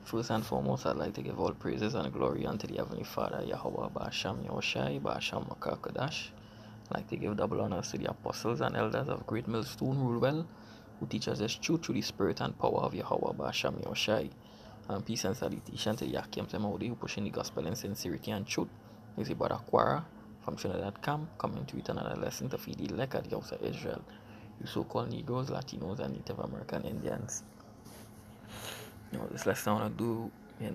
First and foremost, I'd like to give all praises and glory unto the Heavenly Father, Yahweh Basham Yoshai, Basham Makakadash. I'd like to give double honors to the apostles and elders of Great Millstone Rulewell, who teach us this truth through the spirit and power of Yahweh Basham Yoshai. And peace and salutation to the Yakim Temaudi, who pushing the gospel in sincerity and truth. This is Brother Quara from Trinidad Camp, coming to it another lesson to feed the elect at the house of Israel, you so-called Negroes, Latinos, and Native American Indians. This lesson I want to do,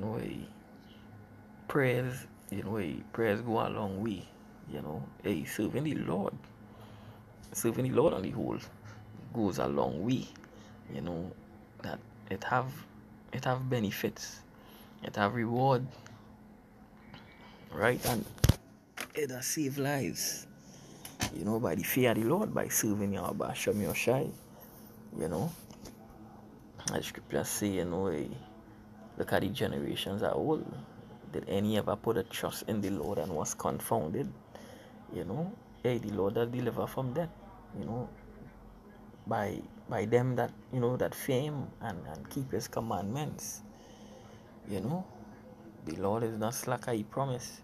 prayers, prayers go a long way, serving the Lord on the whole goes a long way, that it have benefits, it have reward, right? And it has save lives, by the fear of the Lord, by serving your Basham Yoshai, as scripture say, look at the generations are old. Did any ever put a trust in the Lord and was confounded? The Lord will deliver from death, by them that, that fear him and keep his commandments. The Lord is not slack, he promise,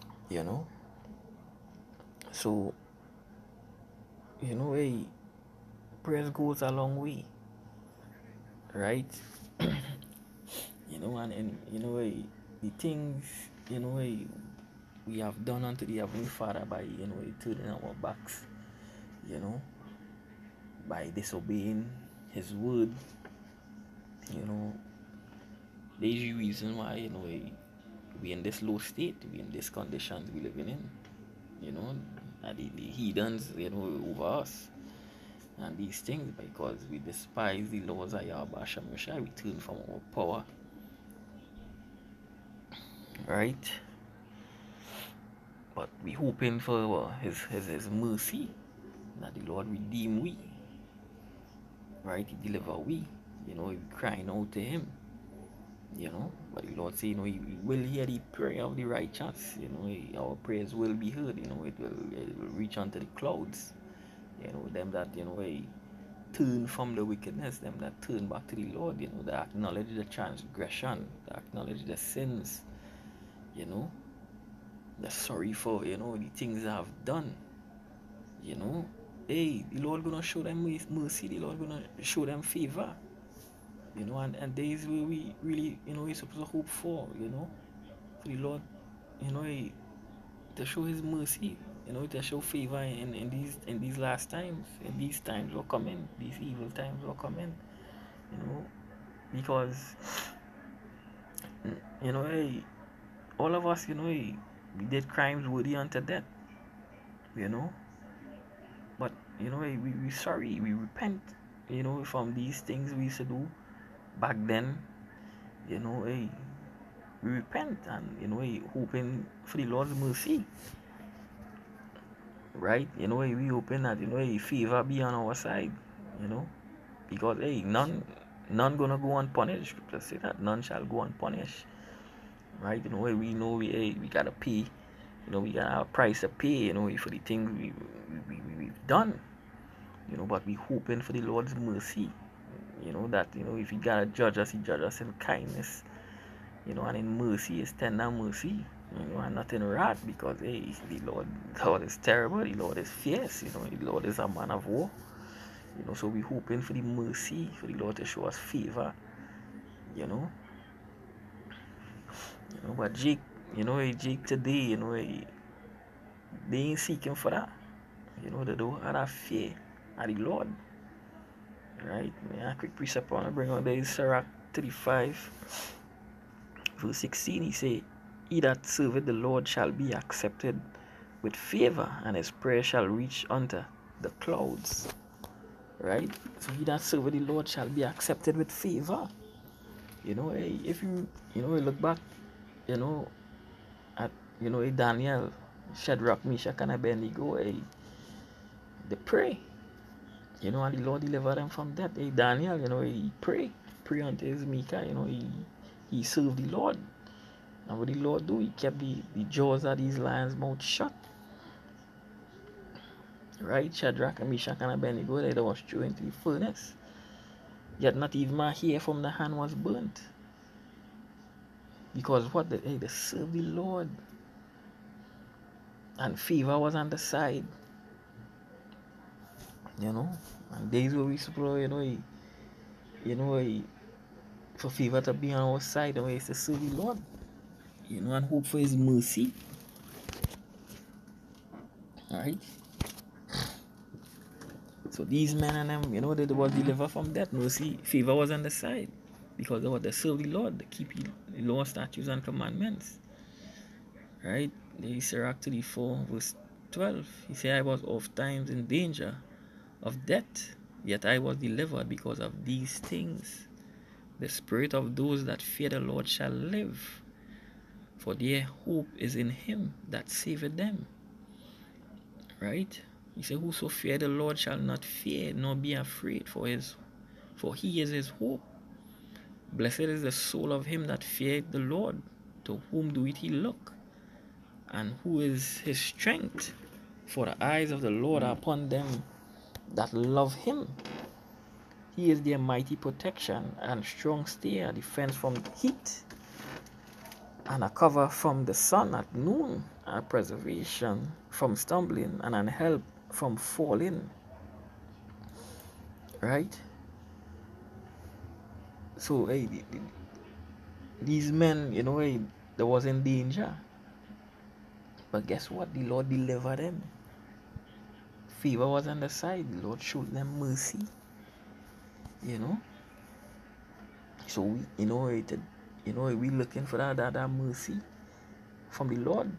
So, prayer goes a long way, right? The things, we have done unto the Heavenly Father by, turning our backs, by disobeying his word, there's a reason why, we in this low state, we in this conditions we living in, and the heathens, over us. And these things, because we despise the laws of Yahweh Hashem Yeshua, we turn from our power, right? But we hoping for his mercy, that the Lord redeem we, right? He deliver we, we crying out to him, but the Lord say, he will hear the prayer of the righteous, our prayers will be heard, it will reach unto the clouds, them that, turn from the wickedness, them that turn back to the Lord, that acknowledge the transgression, that acknowledge the sins, they're sorry for, the things they have done, the Lord gonna show them mercy, the Lord gonna show them favor, and days where we really, we're supposed to hope for the Lord, to show his mercy, to show favor in these last times, in these times will come in, these evil times will come in, because all of us, we did crimes worthy unto death, but we sorry, we repent, from these things we used to do back then, we repent and hoping for the Lord's mercy, right? We hoping that favor be on our side, because none gonna go unpunished. Scripture say that none shall go unpunished, right? We know we gotta pay, we got a price to pay, for the things we've done, but we hoping for the Lord's mercy, that if he gotta judge us, he judge us in kindness, and in mercy, his tender mercy, and not in wrath, because the Lord is terrible, the Lord is fierce, the Lord is a man of war, so we hoping for the mercy, for the Lord to show us favor, but Jake, Jake today, they ain't seeking for that, they don't have that fear of the Lord, right? A quick precept I want to bring out there is Sirach 35 verse 16. He say, he that serveth the Lord shall be accepted with favor, and his prayer shall reach unto the clouds, right? So he that serveth the Lord shall be accepted with favor. If you look back, at Daniel, Shadrach, Meshach, and Abednego, they pray, and the Lord deliver them from death. Daniel, he pray unto his maker, he served the Lord. And what the Lord do, he kept the jaws of these lions' mouth shut. Right? Shadrach and Meshach and Abednego, they was thrown into the furnace. Yet not even my hair from the hand was burnt. Because what they serve the Lord, and favor was on the side, you know. And days where we suppose, you know, for favor to be on our side, and we used to serve the Lord, and hope for His mercy, right? So these men and them, they were delivered from death. Mercy, favor was on the side because they serve the Lord, they keep the law, statutes, and commandments, right? Sirach 34, verse 12. He said, I was oft times in danger of death, yet I was delivered because of these things. The spirit of those that fear the Lord shall live, for their hope is in Him that saveth them. Right? He said, whoso fear the Lord shall not fear nor be afraid, for He is his hope. Blessed is the soul of him that feareth the Lord, to whom doeth he look, and who is his strength. For the eyes of the Lord are upon them that love Him. He is their mighty protection and strong stay, a defense from the heat, and a cover from the sun at noon, a preservation from stumbling, and an help from falling. Right? So, these men, they was in danger. But guess what? The Lord delivered them. Favor was on the side. The Lord showed them mercy. So we looking for that mercy from the Lord.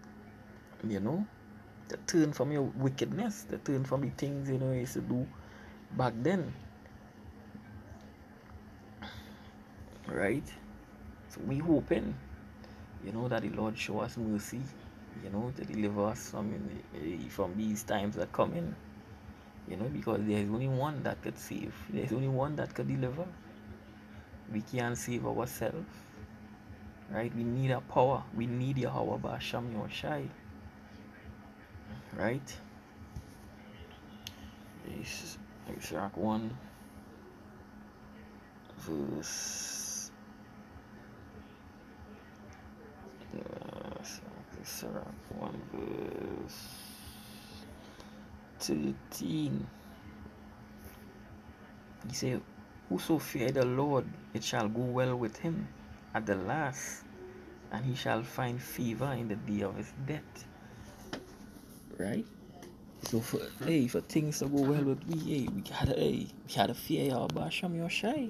To turn from your wickedness, to turn from the things you used to do back then. Right? So we hoping, that the Lord show us mercy, to deliver us from these times that come in. Because there is only one that could save. There is only one that could deliver. We can't save ourselves. Right? We need a power. We need Yahweh Ba'asham Yoshai. Right? Sirach 1 verse Sirach 1 verse 13. He said, whoso fear the Lord, it shall go well with him at the last, and he shall find favor in the day of his death. Right? So for things to go well with we gotta fear Yahweh Ba'asham Yoshai.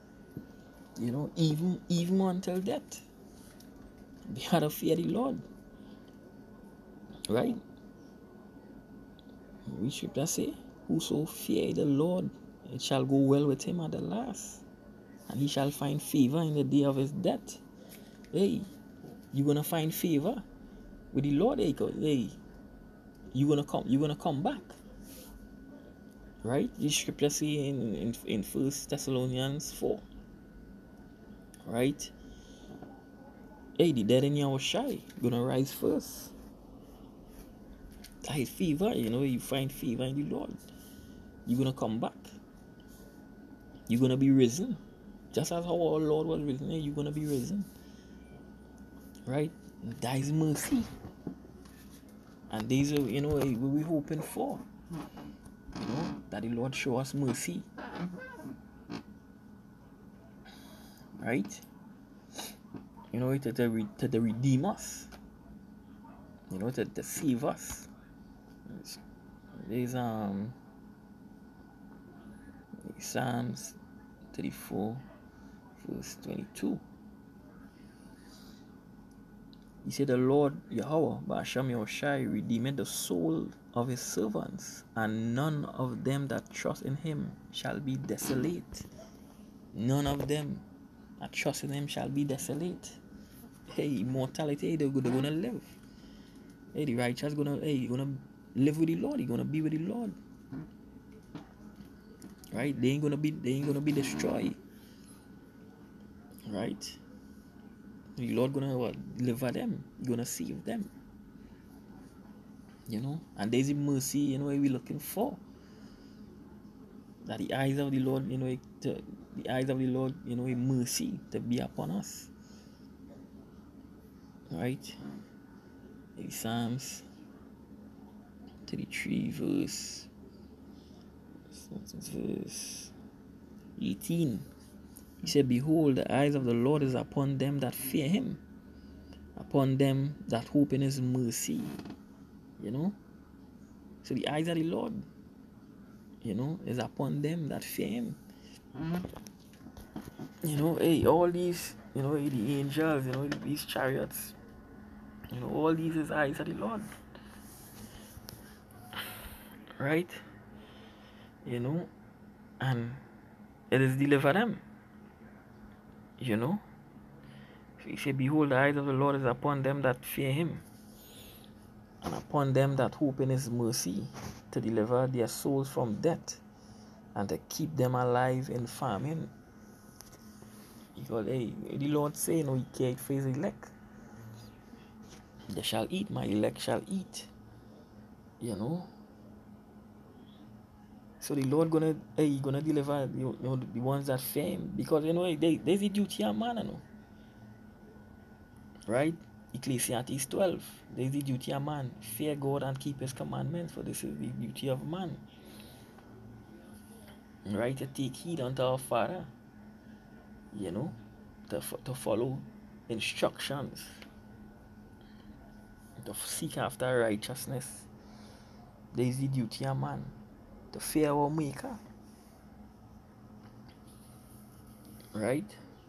Even until death. We gotta fear the Lord. Right? We scripture say, whoso fear the Lord, it shall go well with him at the last, and he shall find favor in the day of his death. You're gonna find favor with the Lord, because you're gonna come back. Right? The scripture say in 1 Thessalonians 4. Right? The dead in Yahushai gonna rise first. That is favor, you find favor in the Lord. You're gonna come back. You're gonna be risen. Just as how our Lord was risen, you're gonna be risen. Right? That is mercy. And these are, what we're hoping for. That the Lord show us mercy. Right? To redeem us. To save us. There's Psalms 34 verse 22. He said, the Lord Yahweh Ba'asham Yoshai redeemed the soul of his servants, and none of them that trust in him shall be desolate. None of them that trust in him shall be desolate. Immortality, they're gonna live. The righteous gonna live with the Lord. He's gonna be with the Lord. Right? They ain't gonna be destroyed. Right? The Lord gonna deliver them. He's gonna save them. And there's a mercy, we're looking for. That the eyes of the Lord, mercy to be upon us. right? Psalms 33 verse 18. He said, behold, the eyes of the Lord is upon them that fear him, upon them that hope in his mercy. So the eyes of the Lord, is upon them that fear him. All these, the angels, these chariots, all these is eyes of the Lord. Right? And it is deliver them. So he said, behold, the eyes of the Lord is upon them that fear him, and upon them that hope in his mercy, to deliver their souls from death, and to keep them alive in famine. Because the Lord say, he cared for his elect. They shall eat, my elect shall eat. So the Lord gonna deliver the ones that fear him, because there's a duty of man, right? Ecclesiastes 12, there's the duty of man, fear God and keep his commandments, for this is the duty of man, right? To take heed unto our Father, to follow instructions, to seek after righteousness. There's the duty of man, to fear our Maker, right?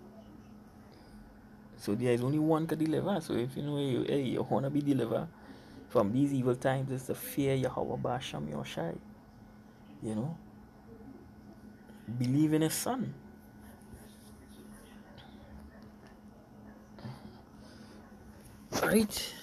So there is only one to deliver. So if you want to be delivered from these evil times, it's to fear Yahweh Basham Yoshai. Believe in his son. Right?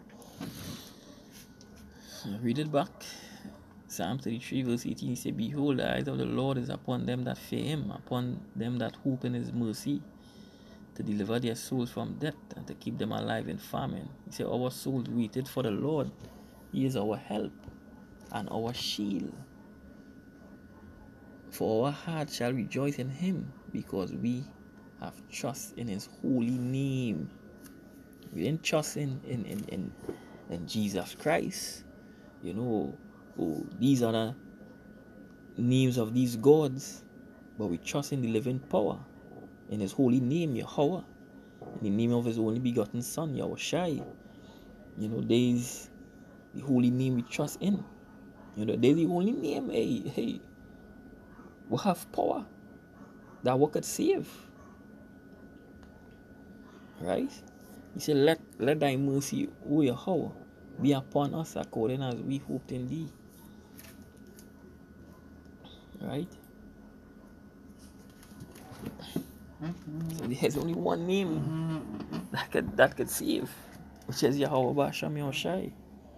Read it back. Psalm 33 verse 18, he said, behold, the eyes of the Lord is upon them that fear him, upon them that hope in his mercy, to deliver their souls from death, and to keep them alive in famine. He said, our souls waited for the Lord. He is our help and our shield. For our heart shall rejoice in him, because we have trust in his holy name. We didn't trust in Jesus Christ. These are the names of these gods, but we trust in the living power, in his holy name, Yahweh, in the name of his only begotten son, Yahushai. There's the holy name we trust in. There's the only name, we have power that we could save. Right? He said, let thy mercy, O Yahweh, be upon us according as we hoped in thee. Right? So there's only one name that could save, which is Yahweh Basham Yoshai.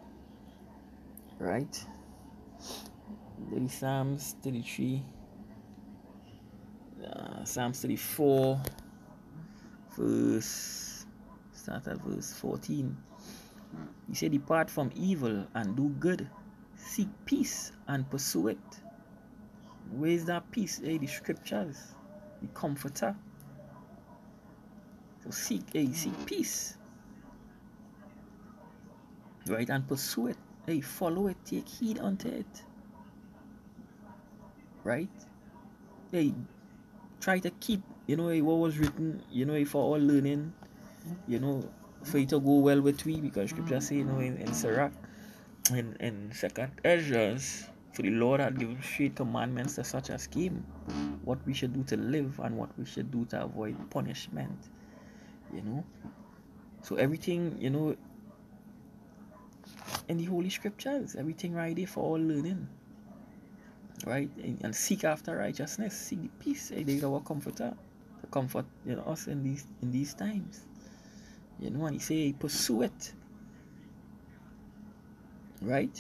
Right? There is Psalms 33, Psalms 34, start at verse 14. He said, depart from evil and do good, seek peace and pursue it. Where is that peace? The scriptures, the comforter. So seek peace, right, and pursue it. Follow it, take heed unto it, right? Try to keep, what was written, for our learning, for it to go well with we, because scripture say, in Sirach, in second Ezra's, for the Lord had given straight commandments to such as came, what we should do to live and what we should do to avoid punishment. So everything, in the Holy Scriptures, everything right there for all learning, right? And seek after righteousness, seek the peace. There is our comforter to comfort us in these times. And he say, pursue it, right?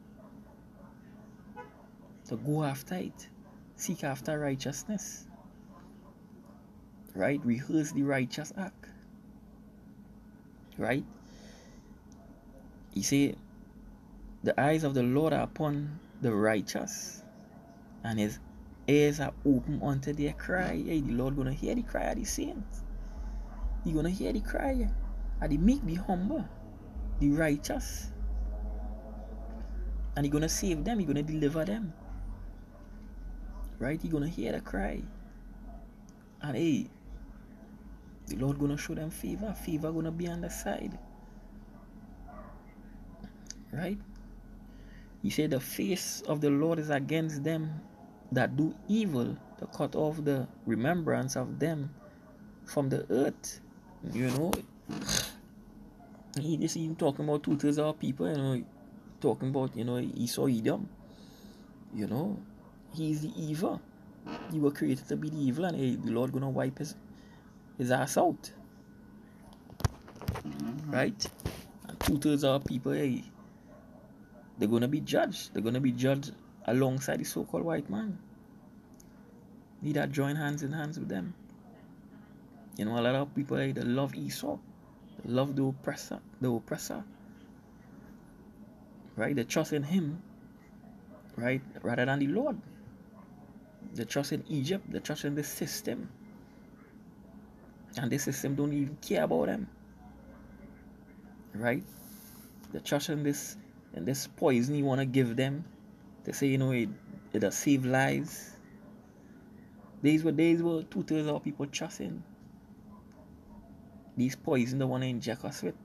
So go after it, seek after righteousness, right? Rehearse the righteous act, right? He say, the eyes of the Lord are upon the righteous, and his ears are open unto their cry. The Lord gonna hear the cry of the saints. He gonna hear the cry. And the meek, the humble, the righteous. And He's gonna save them, He's gonna deliver them. Right? He's gonna hear the cry. And hey, the Lord gonna show them favor. Favor gonna be on the side. Right? He said the face of the Lord is against them that do evil, to cut off the remembrance of them from the earth. You know, he just even talking about 2/3 of our people, you know, talking about, you know, Esau Edom. You know, he's the evil. You were created to be the evil, and hey, the Lord gonna wipe his ass out. Right? And 2/3 of our people, hey, they're gonna be judged. They're gonna be judged alongside the so-called white man. Need that join hands in hands with them. You know, a lot of people, hey, they love Esau. They love the oppressor. Right? They trust in him, right, rather than the Lord. They trust in Egypt. They trust in the system. And the system don't even care about them. Right? They trust in this poison you want to give them. They say, you know, it'll save lives. These were 2/3 of people trusting these poison they want to inject us with.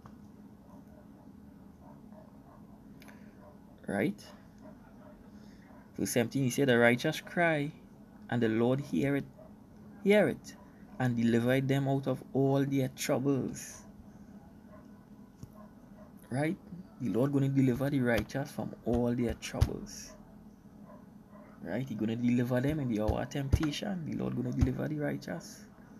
Right? Verse 17, he said, the righteous cry, and the Lord hear it, and deliver them out of all their troubles. Right? The Lord going to deliver the righteous from all their troubles. Right? He's going to deliver them in the hour of temptation. The Lord going to deliver the righteous.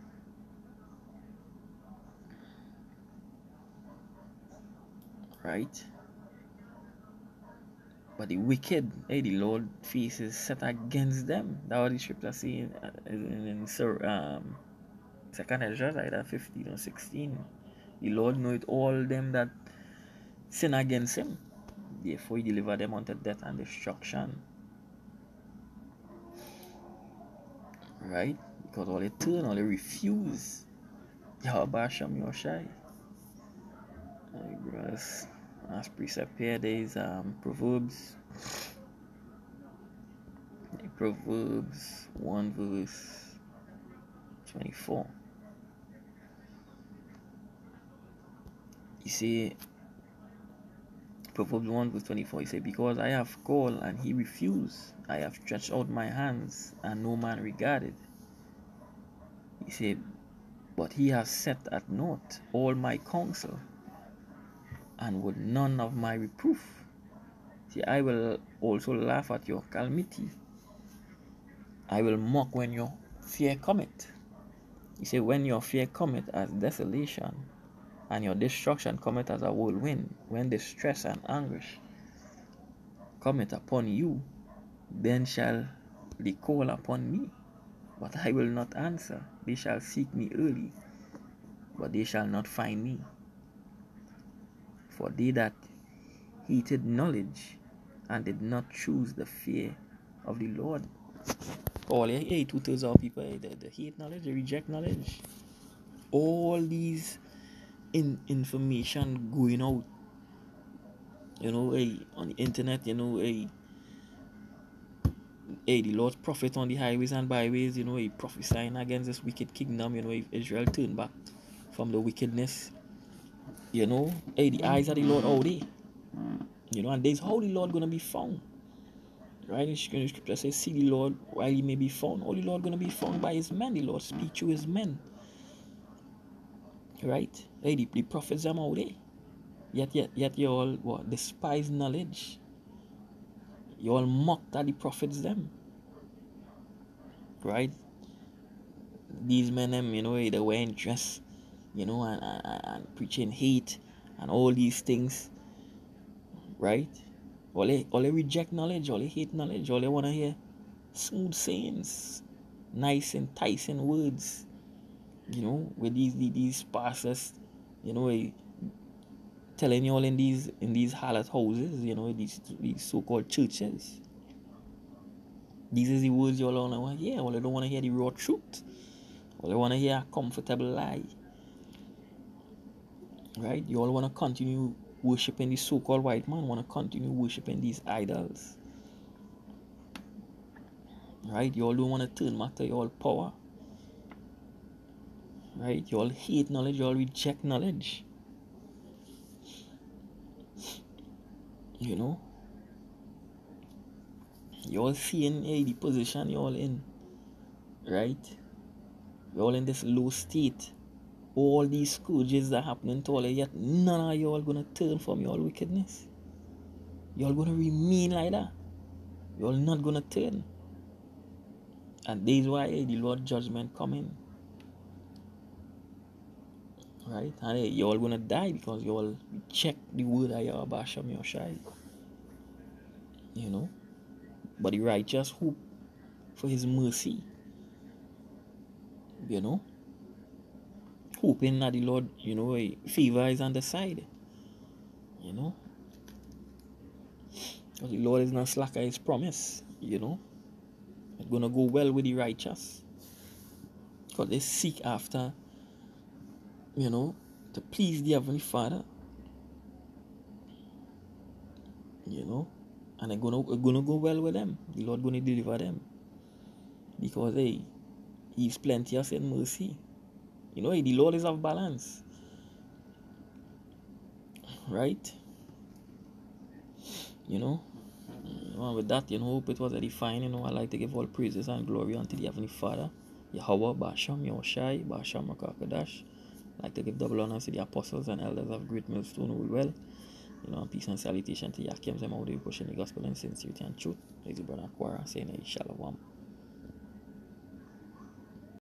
Right? But the wicked, hey, the Lord face is set against them. That's what the scripture saying in 2nd Ezra, either 15 or 16. The Lord knoweth all them that sin against him. Therefore, he deliver them unto death and destruction. Right? Because all they turn, all they refuse. Yahweh Shem Yoshai. As precept here, there is Proverbs 1 verse 24. You see, Proverbs 1 verse 24, he said, because I have called and he refused, I have stretched out my hands and no man regarded. He said, but he has set at naught all my counsel and would none of my reproof. See, I will also laugh at your calamity. I will mock when your fear cometh. He said, when your fear cometh as desolation, and your destruction cometh as a whirlwind, when distress and anguish cometh upon you, then shall they call upon me, but I will not answer. They shall seek me early, but they shall not find me. For they that hated knowledge and did not choose the fear of the Lord. All 2/3 of people, they hate knowledge, they reject knowledge. All these information going out, you know, on the internet, you know, the Lord's prophet on the highways and byways, you know, prophesying against this wicked kingdom, you know, if Israel turn back from the wickedness, you know, the eyes of the Lord out there, you know, and there's how the Lord gonna be found. Right? In scripture says, see the Lord while he may be found. All the Lord gonna be found by his men. The Lord speak to his men. Right? Hey, the prophets are out there. Yet you all despise knowledge. You all mocked at the prophets them. Right? These men them, you know, they wearing dress, you know, and preaching hate and all these things. Right? All they reject knowledge, all they hate knowledge, all they wanna hear smooth sayings, nice enticing words, you know, with these pastors, you know, telling you all in these harlot houses, you know, these so-called churches. These are the words you all want to hear. All they don't want to hear the raw truth. All they want to hear a comfortable lie. right? You all want to continue worshiping the so-called white man, want to continue worshiping these idols, right? You all don't want to turn back to your power, right? You all hate knowledge, you all reject knowledge, you know. You all seeing the position you all in, right? You all in this low state. All these scourges that happening to all, yet none of you all gonna turn from your wickedness. You all gonna remain like that. You all not gonna turn. And this is why the Lord judgment coming. Right? And you all gonna die because you all check the word of Yahweh Hashem Yoshai. You know? But the righteous hope for his mercy. You know? Hoping that the Lord, favor is on the side. You know? Because the Lord is not slack at his promise. You know? It's gonna go well with the righteous. Because they seek after, to please the Heavenly Father. And it's gonna go well with them. The Lord gonna deliver them. Because He's plenteous in mercy. The Lord is of balance. Right? With that, hope it was edifying. I like to give all praises and glory unto the Heavenly Father. Yahweh, Basham, Yoshai, Basham, Makakadash. I like to give double honors to the apostles and elders of Great Millstone who will well. Peace and salutation to Yakim Zemaudi pushing the gospel in sincerity and truth. This is Brother Aquara saying Shalom.